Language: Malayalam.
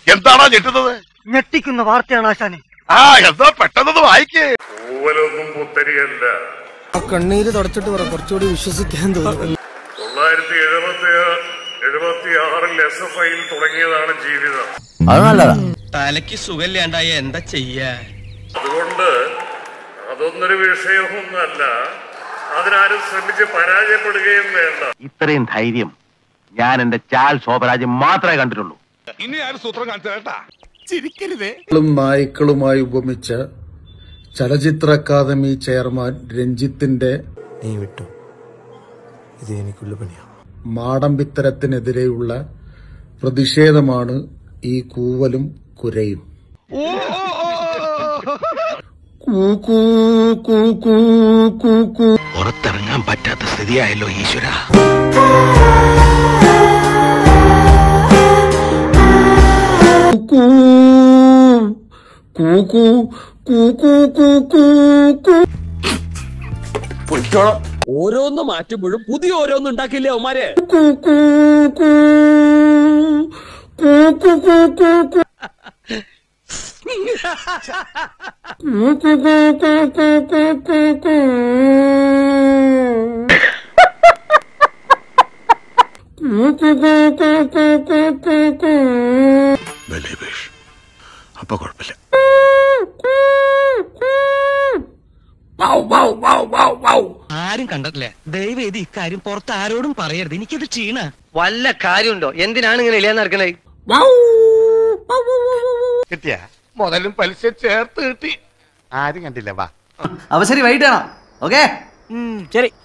എന്താണോ ഞെട്ടുന്നത്? ഞെട്ടിക്കുന്ന വാർത്തയാണ് ആശാനെ. എന്താ പെട്ടെന്നത് വായിക്കേ. പൂവലൊന്നും പുത്തരിയല്ല. കണ്ണീര് തുടച്ചിട്ട് പറ, കുറച്ചുകൂടി വിശ്വസിക്കാൻ തോന്നുന്നു. 1976 SFI തുടങ്ങിയതാണ് ജീവിതം. അത് നല്ലതാ. തലയ്ക്ക് സുഖമില്ലാണ്ടായ എന്താ ചെയ്യാ? അതുകൊണ്ട് അതൊന്നൊരു വിഷയമൊന്നല്ല. അതിനാരും ശ്രമിച്ച് പരാജയപ്പെടുകയും വേണ്ട. ഇത്രയും ധൈര്യം ഞാൻ എന്റെ ചാൽ ശോഭരാജ് മാത്രമേ കണ്ടിട്ടുള്ളൂ. ഇനി ആരും സൂത്രം കാണിച്ചേട്ടാ. ചിരിക്കരുതേ. നായ്ക്കളുമായി ഉപമിച്ച ചലച്ചിത്ര അക്കാദമി ചെയർമാൻ രഞ്ജിത്തിന്റെ നീ വിട്ടു, ഇത് എനിക്കുള്ള പണിയാ. മാടമ്പിത്തരത്തിനെതിരെയുള്ള പ്രതിഷേധമാണ് ഈ കൂവലും കുരയും. പുറത്തിറങ്ങാൻ പറ്റാത്ത സ്ഥിതിയായല്ലോ ഈശ്വര. ഓരോന്ന് മാറ്റുമ്പോഴും പുതിയ ഓരോന്ന് ഉണ്ടാക്കില്ലേ അവന്മാരെ. അപ്പൊ കുഴപ്പമില്ല. ആരും കണ്ടിട്ടില്ല. ദയവ് ഇത് ഇക്കാര്യം പുറത്ത് ആരോടും പറയരുത്. എനിക്കത് ക്ഷീണ. വല്ല കാര്യമുണ്ടോ? എന്തിനാണ് ഇങ്ങനെ ഇല്ലാന്ന് നടക്കണേ? കിട്ടിയ മുതലും പലിശ ചേർത്ത് കിട്ടി. ആരും കണ്ടില്ല. വാ. അവ ശരി, വൈകിട്ടാണോ? ഓക്കെ, ശരി.